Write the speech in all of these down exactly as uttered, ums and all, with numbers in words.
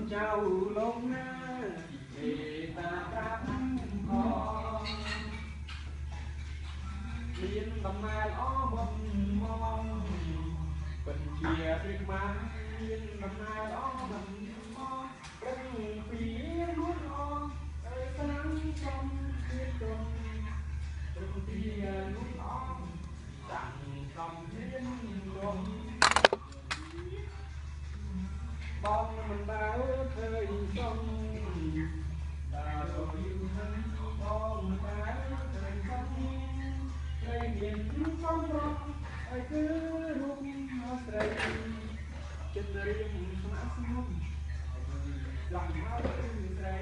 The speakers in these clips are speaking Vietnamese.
chào lông để ta đắm ho liên tầm mai ó mầm mong phần chia tuyệt mang liên tầm mai ó mầm mong cánh phía luôn o ơi sáng trong tuyết đông từng tia luôn o rằng trong thiên đông bom mình đã thời sông đã rồi yêu thân bom mình đã thời sông đây miền sông đông ai cứ lúc nó say chân riêng mã sông lòng áo say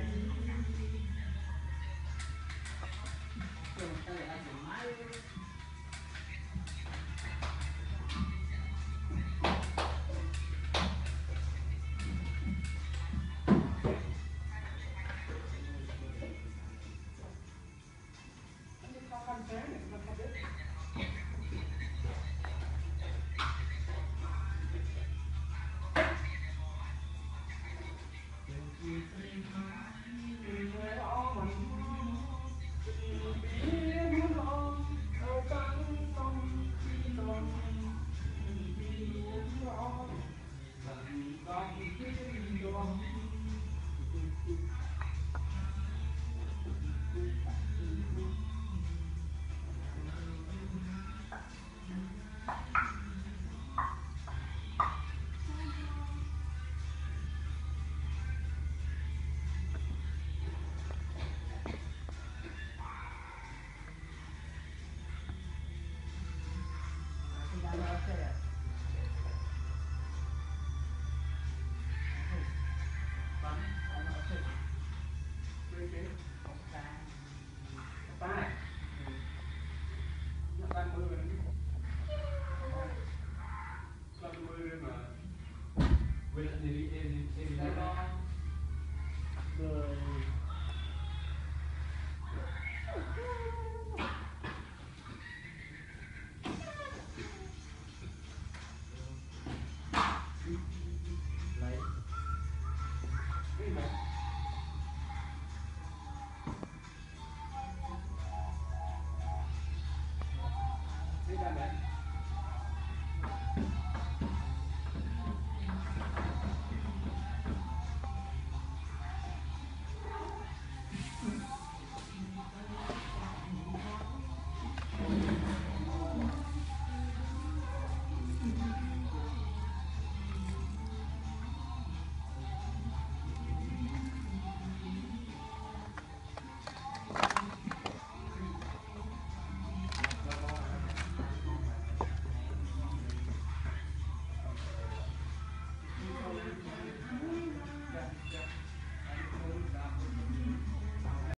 Đây là